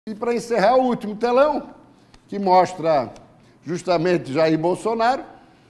E para encerrar, o último telão, que mostra justamente Jair Bolsonaro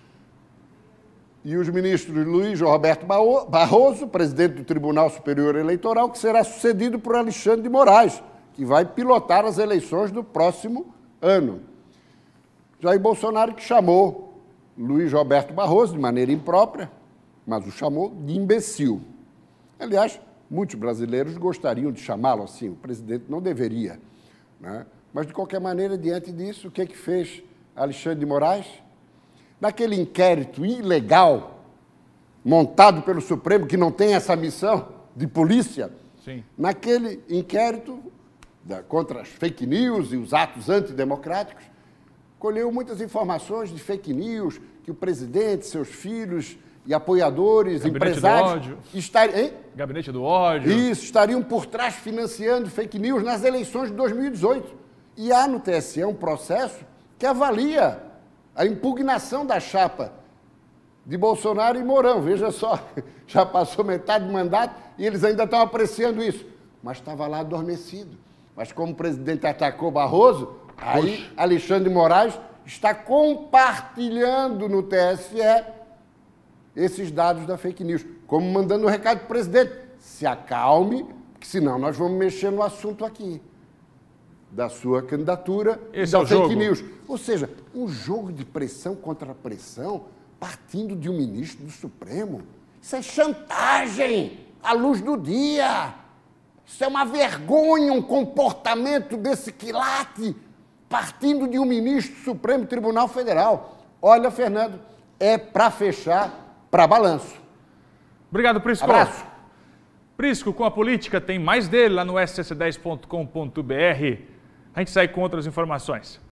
e os ministros Luiz Roberto Barroso, presidente do Tribunal Superior Eleitoral, que será sucedido por Alexandre de Moraes, que vai pilotar as eleições do próximo ano. Jair Bolsonaro que chamou Luiz Roberto Barroso de maneira imprópria, mas o chamou de imbecil. Aliás, muitos brasileiros gostariam de chamá-lo assim, o presidente não deveria, né? Mas, de qualquer maneira, diante disso, o que é que fez Alexandre de Moraes? Naquele inquérito ilegal montado pelo Supremo, que não tem essa missão de polícia, sim, naquele inquérito contra as fake news e os atos antidemocráticos, colheu muitas informações de fake news, que o presidente, seus filhos e apoiadores, Gabinete empresários... do ódio. Gabinete do ódio. Isso, estariam por trás financiando fake news nas eleições de 2018. E há no TSE um processo que avalia a impugnação da chapa de Bolsonaro e Mourão. Veja só, já passou metade do mandato e eles ainda estão apreciando isso. Mas estava lá adormecido. Mas como o presidente atacou Barroso, aí Alexandre de Moraes está compartilhando no TSE esses dados da fake news, como mandando um recado para o presidente: se acalme, porque senão nós vamos mexer no assunto aqui, da sua candidatura e da fake news. Ou seja, um jogo de pressão contra pressão, partindo de um ministro do Supremo. Isso é chantagem à luz do dia. Isso é uma vergonha, um comportamento desse quilate, partindo de um ministro do Supremo Tribunal Federal. Olha, Fernando, é para fechar para balanço. Obrigado, Prisco. Abraço. Prisco, com a política, tem mais dele lá no sc10.com.br. A gente sai com outras informações.